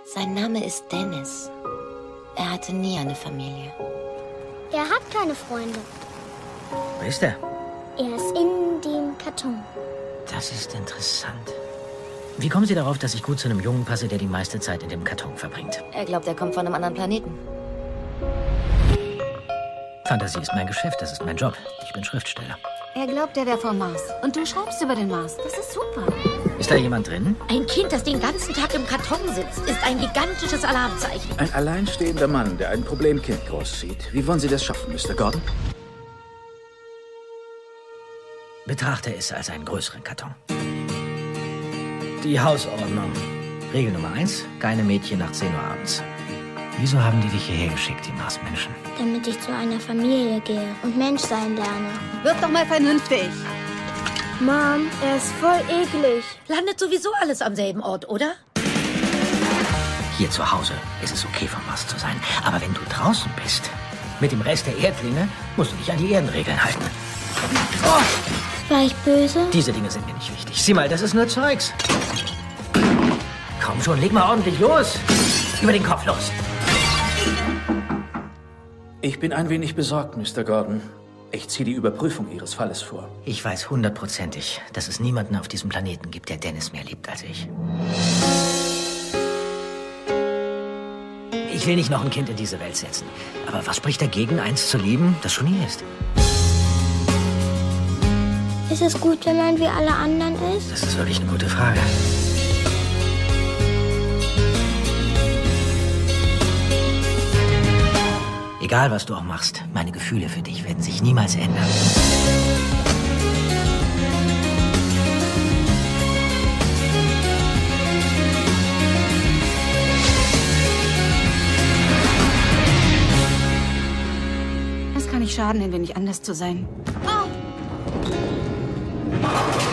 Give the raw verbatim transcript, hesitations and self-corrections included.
Sein Name ist Dennis. Er hatte nie eine Familie. Er hat keine Freunde. Wo ist er? Er ist in dem Karton. Das ist interessant. Wie kommen Sie darauf, dass ich gut zu einem Jungen passe, der die meiste Zeit in dem Karton verbringt? Er glaubt, er kommt von einem anderen Planeten. Fantasie ist mein Geschäft, das ist mein Job. Ich bin Schriftsteller. Er glaubt, er wäre vom Mars. Und du schreibst über den Mars. Das ist super. Ist da jemand drin? Ein Kind, das den ganzen Tag im Karton sitzt, ist ein gigantisches Alarmzeichen. Ein alleinstehender Mann, der ein Problemkind großzieht. Wie wollen Sie das schaffen, Mister Gordon? Betrachte es als einen größeren Karton. Die Hausordnung. Regel Nummer eins, keine Mädchen nach zehn Uhr abends. Wieso haben die dich hierher geschickt, die Marsmenschen? Damit ich zu einer Familie gehe und Mensch sein lerne. Wird doch mal vernünftig. Mom, er ist voll eklig. Landet sowieso alles am selben Ort, oder? Hier zu Hause ist es okay, vom Mars zu sein. Aber wenn du draußen bist, mit dem Rest der Erdlinge, musst du dich an die Erdenregeln halten. Oh! War ich böse? Diese Dinge sind mir nicht wichtig. Sieh mal, das ist nur Zeugs. Komm schon, leg mal ordentlich los. Über den Kopf los. Ich bin ein wenig besorgt, Mister Gordon. Ich ziehe die Überprüfung Ihres Falles vor. Ich weiß hundertprozentig, dass es niemanden auf diesem Planeten gibt, der Dennis mehr liebt als ich. Ich will nicht noch ein Kind in diese Welt setzen. Aber was spricht dagegen, eins zu lieben, das schon hier ist? Ist es gut, wenn man wie alle anderen ist? Das ist wirklich eine gute Frage. Egal, was du auch machst, meine Gefühle für dich werden sich niemals ändern. Es kann nicht schaden, ein wenig anders zu sein. Oh.